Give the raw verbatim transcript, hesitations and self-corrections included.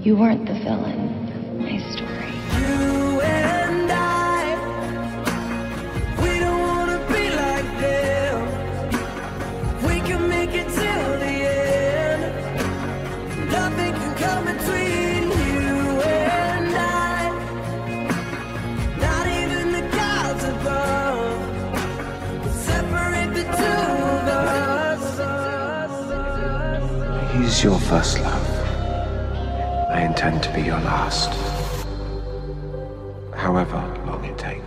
You weren't the villain. My story. You and I, we don't wanna be like them. We can make it till the end. Nothing can come between you and I. Not even the gods above will separate the two of us. He's your first love. I intend to be your last. However long it takes.